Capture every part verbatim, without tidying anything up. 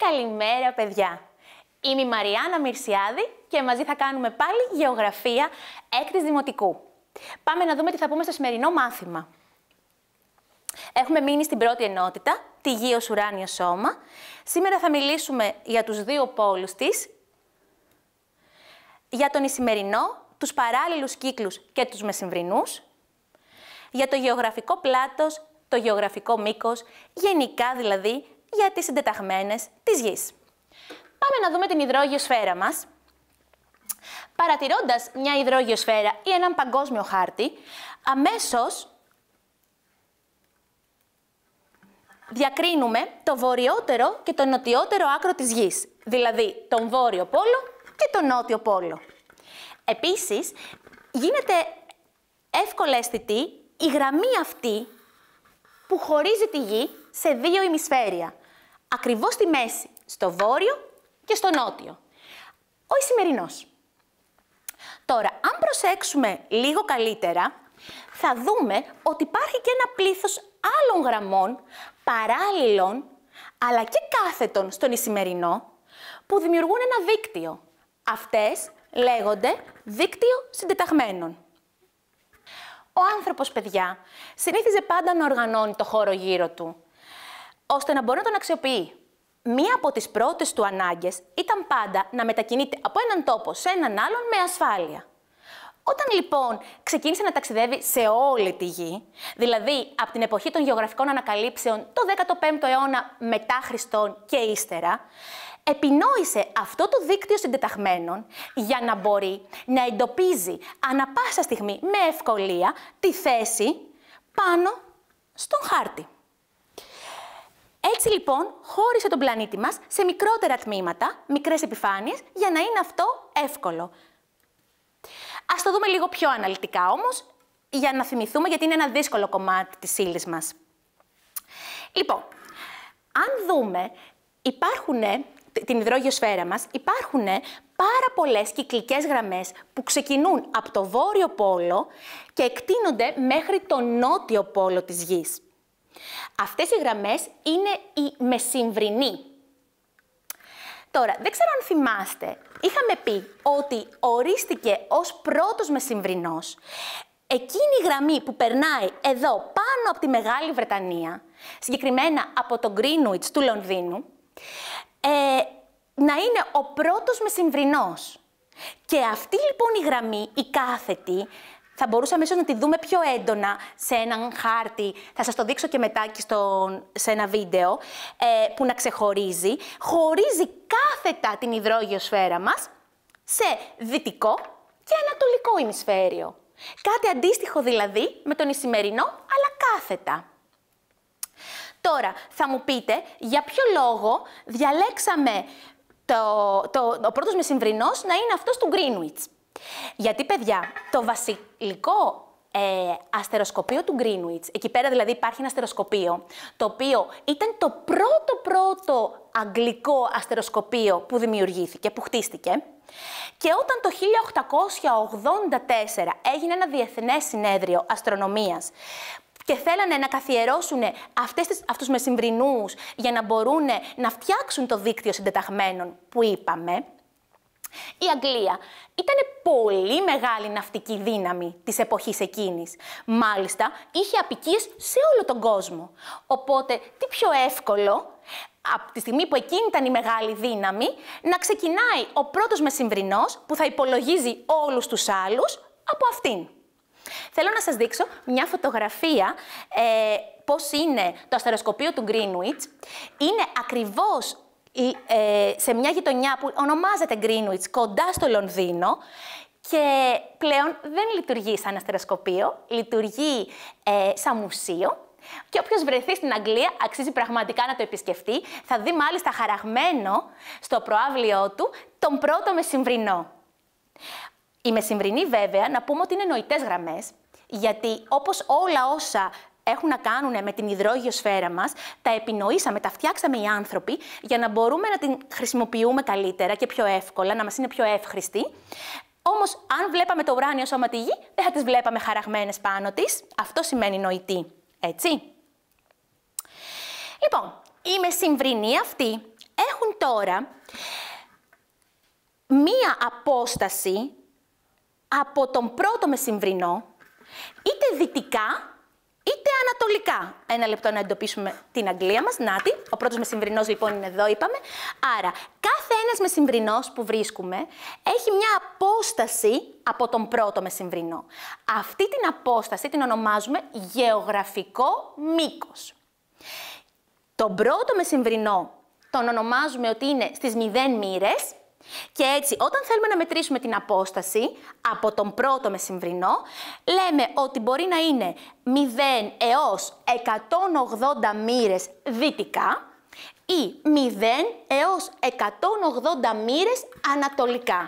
Καλημέρα, παιδιά! Είμαι η Μαριάννα Μυρσιάδη και μαζί θα κάνουμε πάλι γεωγραφία έκτης δημοτικού. Πάμε να δούμε τι θα πούμε στο σημερινό μάθημα. Έχουμε μείνει στην πρώτη ενότητα, τη γη ως ουράνιο σώμα. Σήμερα θα μιλήσουμε για τους δύο πόλους της, για τον Ισημερινό, τους παράλληλους κύκλους και τους μεσημβρινούς, για το γεωγραφικό πλάτος, το γεωγραφικό μήκος, γενικά δηλαδή για τις συντεταγμένες της γης. Πάμε να δούμε την υδρόγειο σφαίρα μας. Παρατηρώντας μια υδρόγειο σφαίρα ή έναν παγκόσμιο χάρτη, αμέσως διακρίνουμε το βορειότερο και το νοτιότερο άκρο της γης, δηλαδή τον βόρειο πόλο και τον νότιο πόλο. Επίσης, γίνεται εύκολα αισθητή η γραμμή αυτή που χωρίζει τη γη σε δύο ημισφαίρια, ακριβώς στη μέση, στο βόρειο και στο νότιο. Ο Ισημερινός. Τώρα, αν προσέξουμε λίγο καλύτερα, θα δούμε ότι υπάρχει και ένα πλήθος άλλων γραμμών, παράλληλων, αλλά και κάθετων στον Ισημερινό, που δημιουργούν ένα δίκτυο. Αυτές λέγονται δίκτυο συντεταγμένων. Ο άνθρωπος, παιδιά, συνήθιζε πάντα να οργανώνει το χώρο γύρω του, ώστε να μπορεί να τον αξιοποιεί. Μία από τις πρώτες του ανάγκες ήταν πάντα να μετακινείται από έναν τόπο σε έναν άλλον με ασφάλεια. Όταν λοιπόν ξεκίνησε να ταξιδεύει σε όλη τη γη, δηλαδή από την εποχή των γεωγραφικών ανακαλύψεων το δέκατο πέμπτο αιώνα μετά Χριστόν και ύστερα, επινόησε αυτό το δίκτυο συντεταγμένων για να μπορεί να εντοπίζει ανα πάσα στιγμή με ευκολία τη θέση πάνω στον χάρτη. Έτσι λοιπόν χώρισε τον πλανήτη μας σε μικρότερα τμήματα, μικρές επιφάνειες, για να είναι αυτό εύκολο. Ας το δούμε λίγο πιο αναλυτικά όμως, για να θυμηθούμε, γιατί είναι ένα δύσκολο κομμάτι της ύλης μας. Λοιπόν, αν δούμε, υπάρχουν, την υδρόγειο σφαίρα μας, υπάρχουν πάρα πολλές κυκλικές γραμμές που ξεκινούν από το βόρειο πόλο και εκτείνονται μέχρι το νότιο πόλο της γης. Αυτές οι γραμμές είναι οι μεσημβρινοί. Τώρα, δεν ξέρω αν θυμάστε, είχαμε πει ότι ορίστηκε ως πρώτος μεσημβρινός εκείνη η γραμμή που περνάει εδώ πάνω από τη Μεγάλη Βρετανία, συγκεκριμένα από το Greenwich του Λονδίνου, ε, να είναι ο πρώτος μεσημβρινός. Και αυτή λοιπόν η γραμμή, η κάθετη, θα μπορούσαμε ίσως να τη δούμε πιο έντονα σε έναν χάρτη, θα σας το δείξω και μετά και στο, σε ένα βίντεο, ε, που να ξεχωρίζει, χωρίζει κάθετα την υδρόγειο σφαίρα μας σε δυτικό και ανατολικό ημισφαίριο. Κάτι αντίστοιχο δηλαδή με τον Ισημερινό, αλλά κάθετα. Τώρα, θα μου πείτε, για ποιο λόγο διαλέξαμε το, το, ο πρώτος μεσημβρινός να είναι αυτός του Greenwich. Γιατί, παιδιά, το βασιλικό ε, αστεροσκοπείο του Greenwich, εκεί πέρα δηλαδή υπάρχει ένα αστεροσκοπείο, το οποίο ήταν το πρώτο πρώτο αγγλικό αστεροσκοπείο που δημιουργήθηκε, που χτίστηκε, και όταν το χίλια οκτακόσια ογδόντα τέσσερα έγινε ένα διεθνές συνέδριο αστρονομίας και θέλανε να καθιερώσουν αυτές τις, αυτούς μεσημβρινούς για να μπορούν να φτιάξουν το δίκτυο συντεταγμένων που είπαμε, η Αγγλία ήταν πολύ μεγάλη ναυτική δύναμη της εποχής εκείνης. Μάλιστα, είχε αποικίες σε όλο τον κόσμο. Οπότε, τι πιο εύκολο, από τη στιγμή που εκείνη ήταν η μεγάλη δύναμη, να ξεκινάει ο πρώτος μεσημβρινός που θα υπολογίζει όλους τους άλλους από αυτήν. Θέλω να σας δείξω μια φωτογραφία ε, πώς είναι το αστεροσκοπείο του Greenwich. Είναι ακριβώς σε μια γειτονιά που ονομάζεται Greenwich, κοντά στο Λονδίνο, και πλέον δεν λειτουργεί σαν αστεροσκοπείο, λειτουργεί ε, σαν μουσείο, και όποιος βρεθεί στην Αγγλία αξίζει πραγματικά να το επισκεφτεί. Θα δει μάλιστα χαραγμένο στο προαύλιό του τον πρώτο μεσημβρινό. Η μεσημβρινή, βέβαια, να πούμε ότι είναι νοητές γραμμές, γιατί όπως όλα όσα έχουν να κάνουν με την υδρόγειο σφαίρα μας, τα επινοήσαμε, τα φτιάξαμε οι άνθρωποι για να μπορούμε να την χρησιμοποιούμε καλύτερα και πιο εύκολα, να μας είναι πιο εύχρηστη. Όμως, αν βλέπαμε το ουράνιο σώμα τη γη, δεν θα τις βλέπαμε χαραγμένες πάνω της. Αυτό σημαίνει νοητή, έτσι. Λοιπόν, η μεσημβρινή αυτή έχουν τώρα μία απόσταση από τον πρώτο μεσημβρινό, είτε δυτικά, είτε ανατολικά. Ένα λεπτό να εντοπίσουμε την Αγγλία μας. Νάτι, ο πρώτος μεσημβρινός λοιπόν είναι εδώ, είπαμε. Άρα, κάθε ένας μεσημβρινός που βρίσκουμε έχει μια απόσταση από τον πρώτο μεσημβρινό. Αυτή την απόσταση την ονομάζουμε γεωγραφικό μήκος. Τον πρώτο μεσημβρινό τον ονομάζουμε ότι είναι στις μηδέν μοίρες. Και έτσι, όταν θέλουμε να μετρήσουμε την απόσταση από τον πρώτο μεσημβρινό, λέμε ότι μπορεί να είναι μηδέν έως εκατόν ογδόντα μοίρες δυτικά ή μηδέν έως εκατόν ογδόντα μοίρες ανατολικά.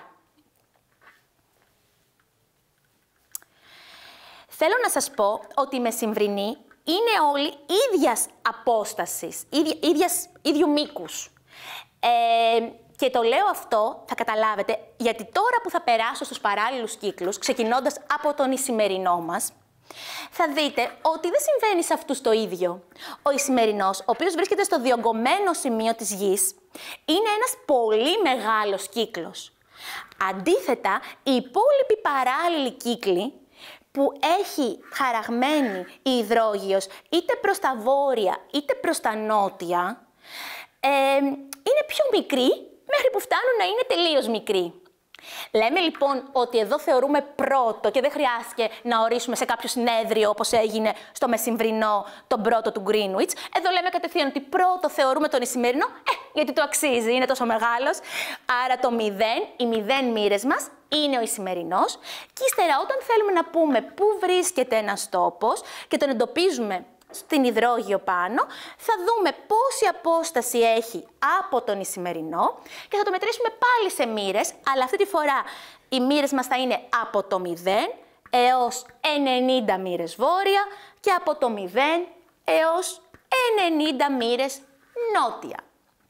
Θέλω να σας πω ότι οι μεσημβρινοί είναι όλοι ίδιας απόστασης, ίδια, ίδιας, ίδιου μήκους. Ε, Και το λέω αυτό, θα καταλάβετε, γιατί τώρα που θα περάσω στους παράλληλους κύκλους, ξεκινώντας από τον Ισημερινό μας, θα δείτε ότι δεν συμβαίνει σε αυτούς το ίδιο. Ο Ισημερινός, ο οποίος βρίσκεται στο διωγγωμένο σημείο της Γης, είναι ένας πολύ μεγάλος κύκλος. Αντίθετα, οι υπόλοιποι παράλληλοι κύκλοι, που έχει χαραγμένη η υδρόγειος είτε προς τα βόρεια είτε προς τα νότια, ε, είναι πιο μικροί, μέχρι που φτάνουν να είναι τελείως μικροί. Λέμε λοιπόν ότι εδώ θεωρούμε πρώτο και δεν χρειάστηκε να ορίσουμε σε κάποιο συνέδριο όπως έγινε στο μεσημβρινό τον πρώτο του Greenwich. Εδώ λέμε κατευθείαν ότι πρώτο θεωρούμε τον Ισημερινό, ε, γιατί το αξίζει, είναι τόσο μεγάλος. Άρα το μηδέν, οι μηδέν μοίρες μας είναι ο Ισημερινός. Και ύστερα όταν θέλουμε να πούμε πού βρίσκεται ένας τόπος και τον εντοπίζουμε στην υδρόγειο πάνω, θα δούμε πόση απόσταση έχει από τον Ισημερινό και θα το μετρήσουμε πάλι σε μοίρες, αλλά αυτή τη φορά οι μοίρες μας θα είναι από το μηδέν έως ενενήντα μοίρες βόρεια και από το μηδέν έως ενενήντα μοίρες νότια.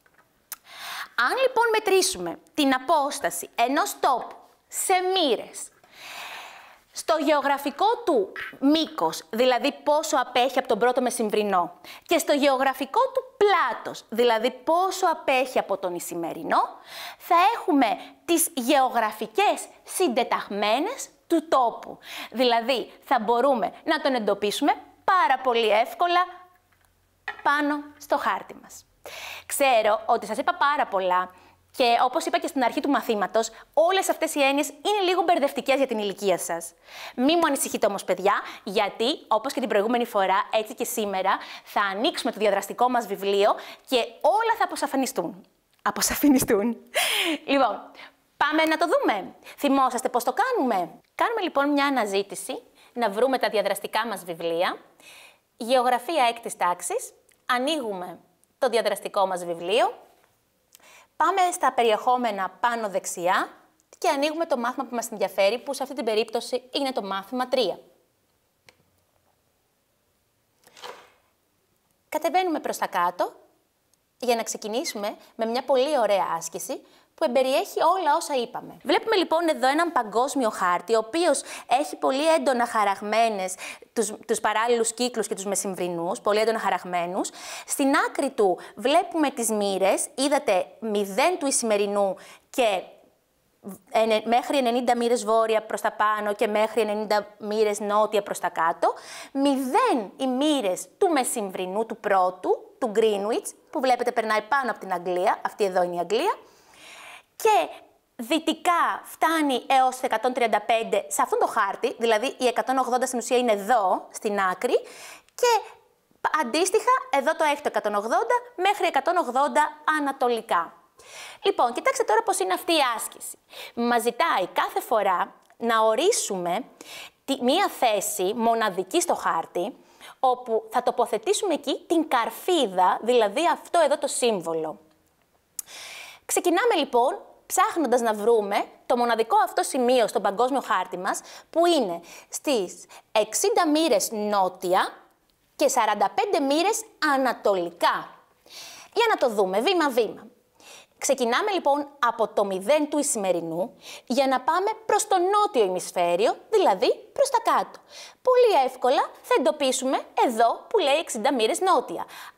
Αν λοιπόν μετρήσουμε την απόσταση ενός τόπου σε μοίρες, στο γεωγραφικό του μήκος, δηλαδή πόσο απέχει από τον πρώτο μεσημβρινό, και στο γεωγραφικό του πλάτος, δηλαδή πόσο απέχει από τον Ισημερινό, θα έχουμε τις γεωγραφικές συντεταγμένες του τόπου. Δηλαδή θα μπορούμε να τον εντοπίσουμε πάρα πολύ εύκολα πάνω στο χάρτη μας. Ξέρω ότι σας είπα πάρα πολλά. Και όπως είπα και στην αρχή του μαθήματος, όλες αυτές οι έννοιες είναι λίγο μπερδευτικές για την ηλικία σας. Μη μου ανησυχείτε όμως, παιδιά, γιατί, όπως και την προηγούμενη φορά, έτσι και σήμερα, θα ανοίξουμε το διαδραστικό μας βιβλίο και όλα θα αποσαφινιστούν. Αποσαφινιστούν. Λοιπόν, πάμε να το δούμε. Θυμόσαστε πώς το κάνουμε? Κάνουμε λοιπόν μια αναζήτηση, να βρούμε τα διαδραστικά μας βιβλία. Γεωγραφία έκτης τάξης. Ανοίγουμε το διαδραστικό μας βιβλίο. Πάμε στα περιεχόμενα πάνω δεξιά και ανοίγουμε το μάθημα που μας ενδιαφέρει, που σε αυτή την περίπτωση είναι το μάθημα τρία. Κατεβαίνουμε προς τα κάτω για να ξεκινήσουμε με μια πολύ ωραία άσκηση που εμπεριέχει όλα όσα είπαμε. Βλέπουμε λοιπόν εδώ έναν παγκόσμιο χάρτη, ο οποίος έχει πολύ έντονα χαραγμένες τους, τους παράλληλους κύκλους και τους μεσημβρινούς, πολύ έντονα χαραγμένους. Στην άκρη του βλέπουμε τις μοίρες, είδατε μηδέν του Ισημερινού και μέχρι ενενήντα μοίρες βόρεια προς τα πάνω και μέχρι ενενήντα μοίρες νότια προς τα κάτω. μηδέν οι μοίρες του μεσημβρινού, του πρώτου, του Greenwich, που βλέπετε περνάει πάνω από την Αγγλία, αυτή εδώ είναι η Αγγλία. Και δυτικά φτάνει έως εκατόν τριάντα πέντε σε αυτόν το χάρτη, δηλαδή η εκατόν ογδόντα στην ουσία είναι εδώ, στην άκρη, και αντίστοιχα εδώ το έχει το εκατόν ογδόντα μέχρι εκατόν ογδόντα ανατολικά. Λοιπόν, κοιτάξτε τώρα πώς είναι αυτή η άσκηση. Μας ζητάει κάθε φορά να ορίσουμε τη, μία θέση μοναδική στο χάρτη, όπου θα τοποθετήσουμε εκεί την καρφίδα, δηλαδή αυτό εδώ το σύμβολο. Ξεκινάμε λοιπόν ψάχνοντας να βρούμε το μοναδικό αυτό σημείο στον παγκόσμιο χάρτη μας, που είναι στις εξήντα μοίρες νότια και σαράντα πέντε μοίρες ανατολικά. Για να το δούμε βήμα-βήμα. Ξεκινάμε λοιπόν από το μηδέν του Ισημερινού για να πάμε προς το νότιο ημισφαίριο, δηλαδή προς τα κάτω. Πολύ εύκολα θα εντοπίσουμε εδώ που λέει εξήντα μοίρες νότια.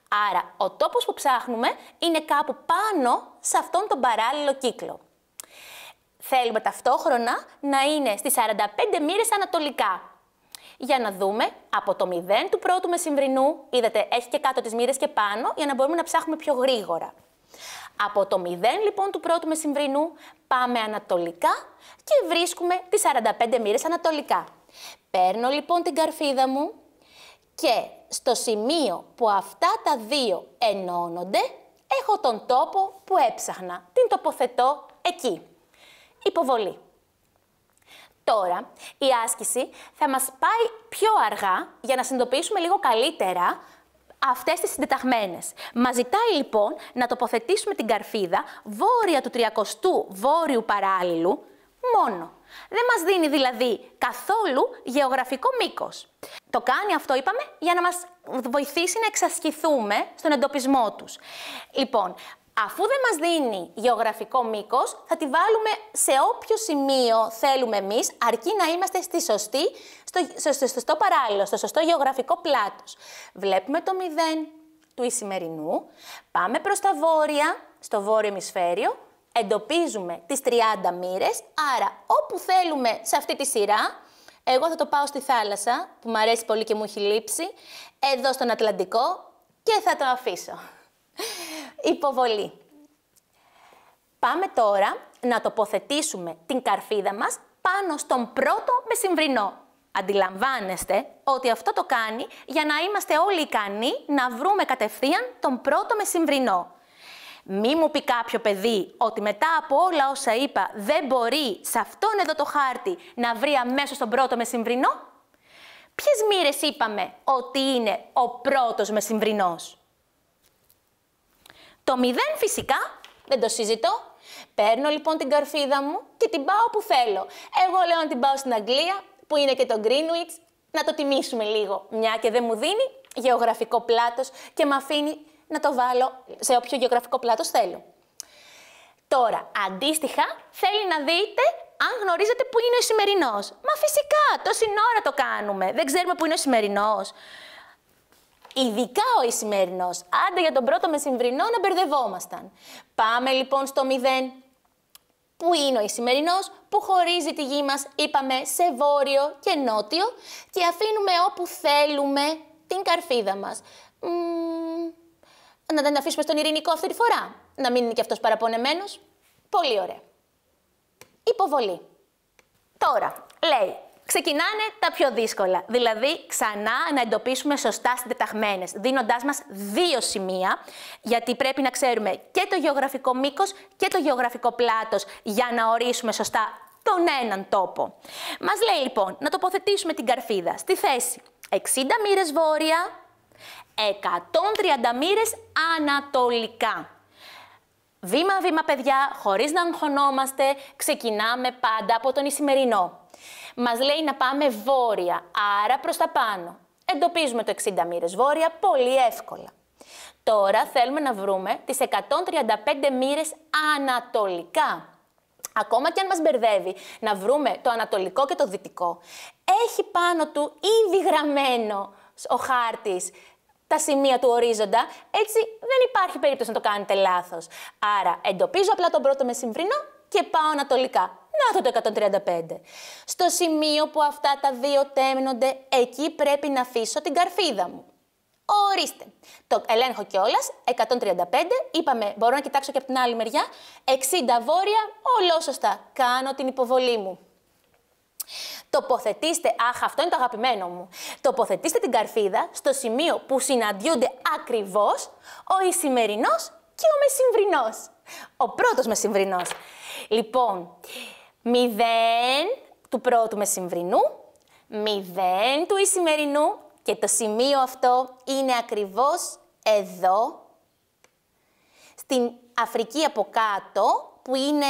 Άρα, ο τόπος που ψάχνουμε είναι κάπου πάνω σε αυτόν τον παράλληλο κύκλο. Θέλουμε ταυτόχρονα να είναι στις σαράντα πέντε μοίρες ανατολικά. Για να δούμε από το μηδέν του πρώτου μεσημβρινού, είδατε, έχει και κάτω τις μοίρες και πάνω, για να μπορούμε να ψάχνουμε πιο γρήγορα. Από το μηδέν λοιπόν του πρώτου μεσημβρινού πάμε ανατολικά και βρίσκουμε τις σαράντα πέντε μοίρες ανατολικά. Παίρνω λοιπόν την καρφίδα μου και στο σημείο που αυτά τα δύο ενώνονται, έχω τον τόπο που έψαχνα. Την τοποθετώ εκεί. Υποβολή. Τώρα, η άσκηση θα μας πάει πιο αργά για να συνειδητοποιήσουμε λίγο καλύτερα αυτές τις συντεταγμένες. Μας ζητάει λοιπόν να τοποθετήσουμε την καρφίδα βόρεια του τριακοστού βόρειου παράλληλου μόνο. Δεν μας δίνει δηλαδή καθόλου γεωγραφικό μήκος. Το κάνει αυτό, είπαμε, για να μας βοηθήσει να εξασκηθούμε στον εντοπισμό τους. Λοιπόν, αφού δεν μας δίνει γεωγραφικό μήκος, θα τη βάλουμε σε όποιο σημείο θέλουμε εμείς, αρκεί να είμαστε στη σωστή, στο, στο, στο σωστό παράλληλο, στο σωστό γεωγραφικό πλάτος. Βλέπουμε το μηδέν του Ισημερινού, πάμε προς τα βόρεια, στο βόρειο ημισφαίριο, εντοπίζουμε τις τριάντα μοίρες, άρα όπου θέλουμε σε αυτή τη σειρά, εγώ θα το πάω στη θάλασσα, που μου αρέσει πολύ και μου έχει λείψει, εδώ στον Ατλαντικό και θα το αφήσω. Υποβολή. Πάμε τώρα να τοποθετήσουμε την καρφίδα μας πάνω στον πρώτο μεσημβρινό. Αντιλαμβάνεστε ότι αυτό το κάνει για να είμαστε όλοι ικανοί να βρούμε κατευθείαν τον πρώτο μεσημβρινό. Μη μου πει κάποιο παιδί ότι μετά από όλα όσα είπα δεν μπορεί σε αυτόν εδώ το χάρτη να βρει αμέσως τον πρώτο μεσημβρινό. Ποιες μοίρες είπαμε ότι είναι ο πρώτος μεσημβρινός? Το μηδέν φυσικά, δεν το συζητώ. Παίρνω λοιπόν την καρφίδα μου και την πάω όπου θέλω. Εγώ λέω να την πάω στην Αγγλία, που είναι και το Greenwich, να το τιμήσουμε λίγο, μια και δεν μου δίνει γεωγραφικό πλάτος και με αφήνει να το βάλω σε όποιο γεωγραφικό πλάτος θέλω. Τώρα, αντίστοιχα, θέλει να δείτε αν γνωρίζετε που είναι ο Ισημερινός. Μα φυσικά, τόση ώρα το κάνουμε. Δεν ξέρουμε που είναι ο Ισημερινός. Ειδικά ο Ισημερινός. Άντε για τον πρώτο μεσημβρινό να μπερδευόμασταν. Πάμε λοιπόν στο μηδέν. Πού είναι ο Ισημερινός, που χωρίζει τη γη μας, είπαμε, σε βόρειο και νότιο και αφήνουμε όπου θέλουμε την καρφίδα μας. Μ, να την αφήσουμε στον Ειρηνικό αυτή τη φορά. Να μην είναι και αυτός παραπονεμένος. Πολύ ωραία. Υποβολή. Τώρα, λέει, ξεκινάνε τα πιο δύσκολα. Δηλαδή, ξανά να εντοπίσουμε σωστά συντεταγμένες, δίνοντάς μας δύο σημεία, γιατί πρέπει να ξέρουμε και το γεωγραφικό μήκος και το γεωγραφικό πλάτος για να ορίσουμε σωστά τον έναν τόπο. Μας λέει λοιπόν να τοποθετήσουμε την καρφίδα στη θέση εξήντα μοίρες βόρεια, εκατόν τριάντα μοίρες ανατολικά. Βήμα-βήμα, παιδιά, χωρίς να αγχωνόμαστε, ξεκινάμε πάντα από τον Ισημερινό. Μας λέει να πάμε βόρεια, άρα προς τα πάνω. Εντοπίζουμε το εξήντα μοίρες βόρεια πολύ εύκολα. Τώρα θέλουμε να βρούμε τις εκατόν τριάντα πέντε μοίρες ανατολικά. Ακόμα και αν μας μπερδεύει να βρούμε το ανατολικό και το δυτικό, έχει πάνω του ήδη γραμμένο ο χάρτης τα σημεία του ορίζοντα, έτσι δεν υπάρχει περίπτωση να το κάνετε λάθος. Άρα εντοπίζω απλά τον πρώτο μεσημβρινό και πάω ανατολικά. Να το το εκατόν τριάντα πέντε. Στο σημείο που αυτά τα δύο τέμνονται, εκεί πρέπει να αφήσω την καρφίδα μου. Ορίστε. Το ελέγχω κιόλας, εκατόν τριάντα πέντε, είπαμε, μπορώ να κοιτάξω και από την άλλη μεριά, εξήντα βόρεια, ολόσωστα. Κάνω την υποβολή μου. Τοποθετήστε, αχ, αυτό είναι το αγαπημένο μου. Τοποθετήστε την καρφίδα στο σημείο που συναντιούνται ακριβώς ο Ισημερινός και ο Μεσημβρινός. Ο πρώτος Μεσημβρινός. Λοιπόν, μηδέν του πρώτου Μεσημβρινού, μηδέν του Ισημερινού και το σημείο αυτό είναι ακριβώς εδώ, στην Αφρική από κάτω, που είναι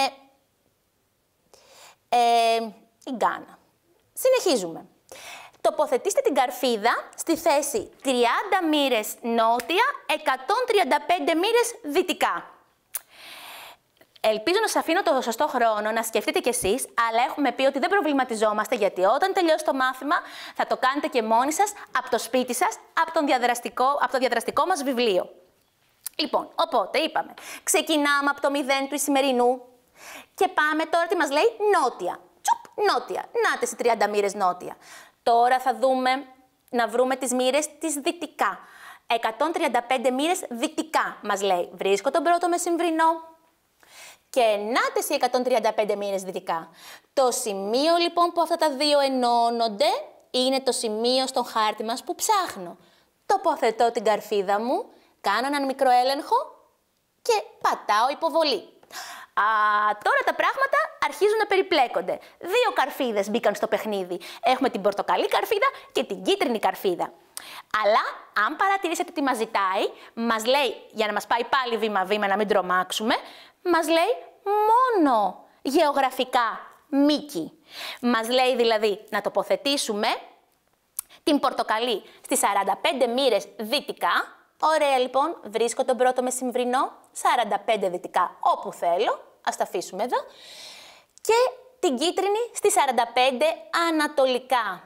ε, η Γκάνα. Συνεχίζουμε. Τοποθετήστε την καρφίδα στη θέση τριάντα μοίρες νότια, εκατόν τριάντα πέντε μοίρες δυτικά. Ελπίζω να σας αφήνω το σωστό χρόνο να σκεφτείτε κι εσείς, αλλά έχουμε πει ότι δεν προβληματιζόμαστε, γιατί όταν τελειώσει το μάθημα θα το κάνετε και μόνοι σας, από το σπίτι σας, από, τον διαδραστικό, από το διαδραστικό μας βιβλίο. Λοιπόν, οπότε είπαμε, ξεκινάμε από το μηδέν του Ισημερινού και πάμε τώρα τι μας λέει νότια. Τσουπ, νότια. Νάτες οι τριάντα μοίρες νότια. Τώρα θα δούμε να βρούμε τις μοίρες της δυτικά. εκατόν τριάντα πέντε μοίρες δυτικά μας λέει. Βρίσκω τον πρώτο μεσημβρινό. Και νάτες οι εκατόν τριάντα πέντε μοίρες δυτικά. Το σημείο λοιπόν που αυτά τα δύο ενώνονται είναι το σημείο στον χάρτη μας που ψάχνω. Τοποθετώ την καρφίδα μου, κάνω έναν μικρό έλεγχο και πατάω υποβολή. Α, τώρα τα πράγματα αρχίζουν να περιπλέκονται. Δύο καρφίδες μπήκαν στο παιχνίδι. Έχουμε την πορτοκαλί καρφίδα και την κίτρινη καρφίδα. Αλλά, αν παρατηρήσετε τι μας ζητάει, μας λέει, για να μας πάει πάλι βήμα-βήμα να μην τρομάξουμε, μας λέει μόνο γεωγραφικά μήκη. Μας λέει δηλαδή να τοποθετήσουμε την πορτοκαλί στις σαράντα πέντε μοίρες δυτικά. Ωραία λοιπόν, βρίσκω τον πρώτο μεσημβρινό, σαράντα πέντε δυτικά όπου θέλω, ας τα αφήσουμε εδώ, και την κίτρινη στις σαράντα πέντε ανατολικά.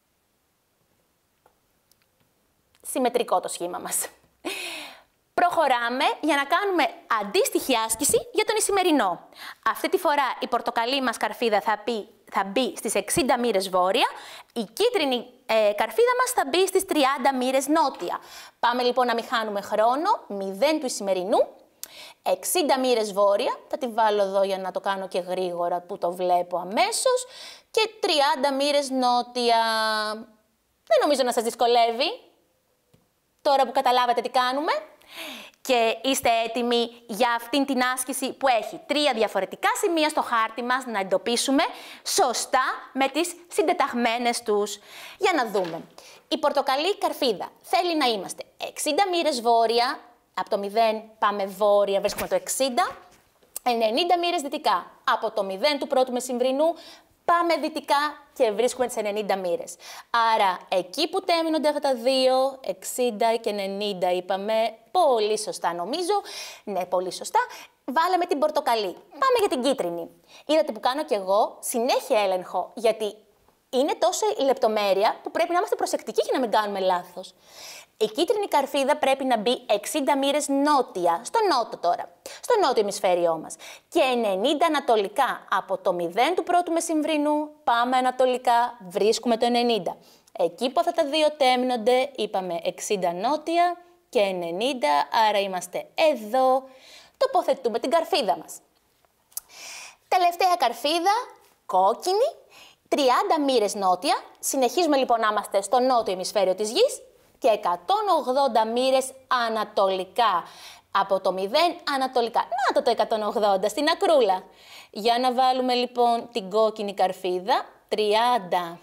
Συμμετρικό το σχήμα μας. Προχωράμε για να κάνουμε αντίστοιχη άσκηση για τον Ισημερινό. Αυτή τη φορά η πορτοκαλί μας καρφίδα θα, πει, θα μπει στις εξήντα μοίρες βόρεια, η κίτρινη ε, καρφίδα μας θα μπει στις τριάντα μοίρες νότια. Πάμε λοιπόν να μην χάνουμε χρόνο, μηδέν του Ισημερινού, εξήντα μοίρες βόρεια, θα τη βάλω εδώ για να το κάνω και γρήγορα που το βλέπω αμέσως, και τριάντα μοίρες νότια. Δεν νομίζω να σας δυσκολεύει, τώρα που καταλάβατε τι κάνουμε. Και είστε έτοιμοι για αυτήν την άσκηση που έχει τρία διαφορετικά σημεία στο χάρτη μας να εντοπίσουμε σωστά με τις συντεταγμένες τους. Για να δούμε. Η πορτοκαλί καρφίδα θέλει να είμαστε εξήντα μοίρες βόρεια, από το μηδέν πάμε βόρεια, βρίσκουμε το εξήντα, ενενήντα μοίρες δυτικά, από το μηδέν του πρώτου μεσημβρινού πάμε δυτικά και βρίσκουμε τις ενενήντα μοίρες. Άρα, εκεί που τέμινονται αυτά τα δύο, εξήντα και ενενήντα είπαμε, πολύ σωστά νομίζω, ναι, πολύ σωστά, βάλαμε την πορτοκαλί. Πάμε για την κίτρινη. Είδατε που κάνω κι εγώ συνέχεια έλεγχο, γιατί είναι τόσο η λεπτομέρεια που πρέπει να είμαστε προσεκτικοί και να μην κάνουμε λάθος. Η κίτρινη καρφίδα πρέπει να μπει εξήντα μοίρες νότια, στο νότο τώρα, στο νότιο ημισφαίριό μας. Και ενενήντα ανατολικά, από το μηδέν του πρώτου μεσημβρινού, πάμε ανατολικά, βρίσκουμε το ενενήντα. Εκεί που αυτά τα δύο τέμνονται, είπαμε εξήντα νότια και ενενήντα, άρα είμαστε εδώ, τοποθετούμε την καρφίδα μας. Τελευταία καρφίδα, κόκκινη, τριάντα μοίρες νότια, συνεχίζουμε λοιπόν να είμαστε στο νότιο ημισφαίριο της γης, και εκατόν ογδόντα μοίρες ανατολικά. Από το μηδέν ανατολικά. Να το το εκατόν ογδόντα στην ακρούλα. Για να βάλουμε λοιπόν την κόκκινη καρφίδα. τριάντα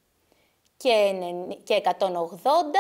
και εκατόν ογδόντα.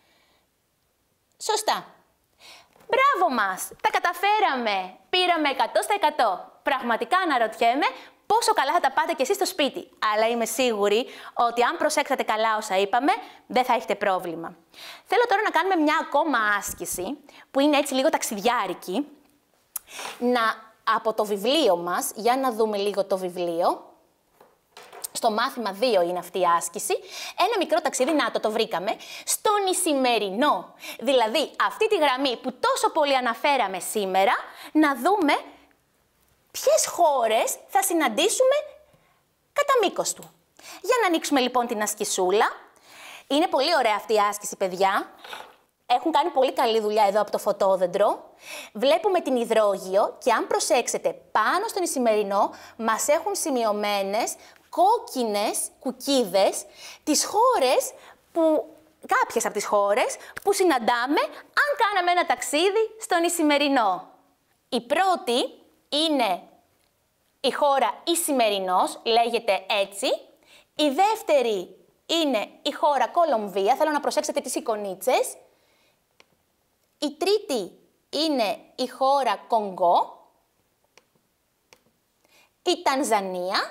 Σωστά. Μπράβο μας! Τα καταφέραμε! Πήραμε εκατό τοις εκατό. Πραγματικά αναρωτιέμαι πόσο καλά θα τα πάτε κι εσείς στο σπίτι. Αλλά είμαι σίγουρη ότι αν προσέξατε καλά όσα είπαμε, δεν θα έχετε πρόβλημα. Θέλω τώρα να κάνουμε μια ακόμα άσκηση, που είναι έτσι λίγο ταξιδιάρικη, να, από το βιβλίο μας, για να δούμε λίγο το βιβλίο. Στο μάθημα δύο είναι αυτή η άσκηση. Ένα μικρό ταξίδι, να το, το βρήκαμε, στον Ισημερινό. Δηλαδή, αυτή τη γραμμή που τόσο πολύ αναφέραμε σήμερα, να δούμε ποιες χώρες θα συναντήσουμε κατά μήκος του. Για να ανοίξουμε λοιπόν την ασκησούλα. Είναι πολύ ωραία αυτή η άσκηση, παιδιά. Έχουν κάνει πολύ καλή δουλειά εδώ από το φωτόδεντρο. Βλέπουμε την υδρόγειο και αν προσέξετε, πάνω στον Ισημερινό μας έχουν σημειωμένες κόκκινες κουκίδες τις χώρες που, κάποιες από τις χώρες που συναντάμε αν κάναμε ένα ταξίδι στον Ισημερινό. Η πρώτη είναι η χώρα Ισημερινός, λέγεται έτσι. Η δεύτερη είναι η χώρα Κολομβία, θέλω να προσέξετε τις εικονίτσες. Η τρίτη είναι η χώρα Κονγκό. Η Τανζανία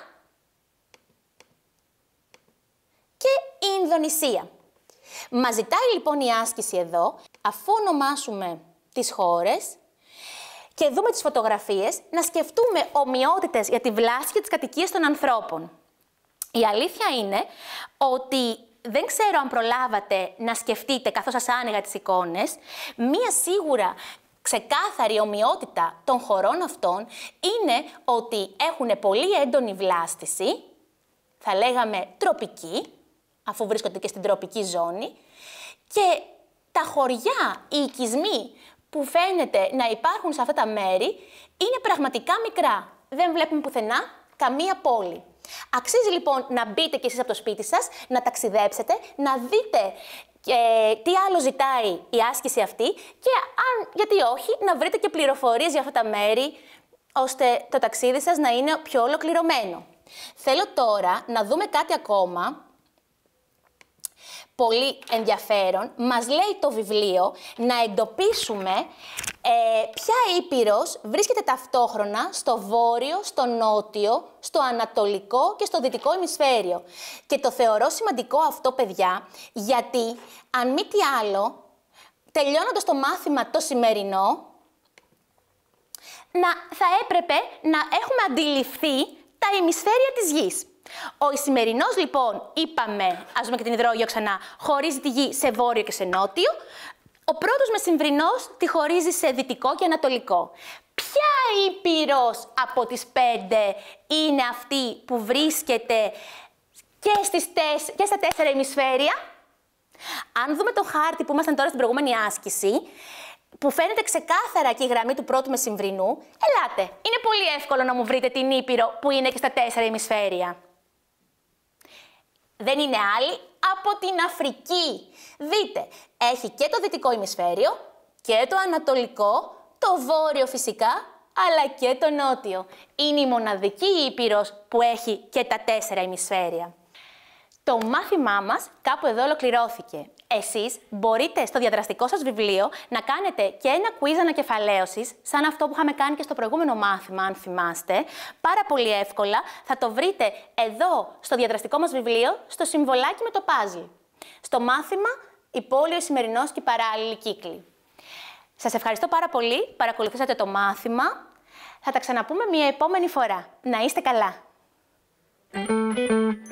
και η Ινδονησία. Μας ζητάει λοιπόν η άσκηση εδώ, αφού ονομάσουμε τις χώρες και δούμε τις φωτογραφίες, να σκεφτούμε ομοιότητες για τη βλάση και τις κατοικίες των ανθρώπων. Η αλήθεια είναι ότι δεν ξέρω αν προλάβατε να σκεφτείτε καθώς σας άνοιγα τις εικόνες, μία σίγουρα ξεκάθαρη ομοιότητα των χωρών αυτών είναι ότι έχουν πολύ έντονη βλάστηση, θα λέγαμε τροπική, αφού βρίσκονται και στην τροπική ζώνη, και τα χωριά, οι οικισμοί που φαίνεται να υπάρχουν σε αυτά τα μέρη είναι πραγματικά μικρά. Δεν βλέπουμε πουθενά καμία πόλη. Αξίζει λοιπόν να μπείτε κι εσείς από το σπίτι σας, να ταξιδέψετε, να δείτε ε, τι άλλο ζητάει η άσκηση αυτή και αν, γιατί όχι, να βρείτε και πληροφορίες για αυτά τα μέρη, ώστε το ταξίδι σας να είναι πιο ολοκληρωμένο. Θέλω τώρα να δούμε κάτι ακόμα πολύ ενδιαφέρον. Μας λέει το βιβλίο να εντοπίσουμε ε, ποια ήπειρος βρίσκεται ταυτόχρονα στο βόρειο, στο νότιο, στο ανατολικό και στο δυτικό ημισφαίριο. Και το θεωρώ σημαντικό αυτό, παιδιά, γιατί αν μη τι άλλο, τελειώνοντας το μάθημα το σημερινό, να, θα έπρεπε να έχουμε αντιληφθεί τα ημισφαίρια της Γης. Ο Ισημερινός, λοιπόν, είπαμε, ας δούμε και την υδρόγειο ξανά, χωρίζει τη Γη σε βόρειο και σε νότιο. Ο πρώτος Μεσημβρινός τη χωρίζει σε δυτικό και ανατολικό. Ποια ήπειρος από τις πέντε είναι αυτή που βρίσκεται και, στις τεσ... και στα τέσσερα ημισφαίρια? Αν δούμε το χάρτη που ήμασταν τώρα στην προηγούμενη άσκηση, που φαίνεται ξεκάθαρα και η γραμμή του πρώτου Μεσημβρινού, ελάτε, είναι πολύ εύκολο να μου βρείτε την ήπειρο που είναι και στα τέσσερα ημισφαίρια. Δεν είναι άλλη από την Αφρική. Δείτε, έχει και το δυτικό ημισφαίριο και το ανατολικό, το βόρειο φυσικά, αλλά και το νότιο. Είναι η μοναδική ήπειρος που έχει και τα τέσσερα ημισφαίρια. Το μάθημά μας κάπου εδώ ολοκληρώθηκε. Εσείς μπορείτε στο διαδραστικό σας βιβλίο να κάνετε και ένα quiz ανακεφαλαίωσης, σαν αυτό που είχαμε κάνει και στο προηγούμενο μάθημα, αν θυμάστε. Πάρα πολύ εύκολα θα το βρείτε εδώ στο διαδραστικό μας βιβλίο, στο συμβολάκι με το πάζλ. Στο μάθημα «Η πόλη, ο Ισημερινός και οι παράλληλοι κύκλοι». Σας ευχαριστώ πάρα πολύ, παρακολουθήσατε το μάθημα. Θα τα ξαναπούμε μια επόμενη φορά. Να είστε καλά!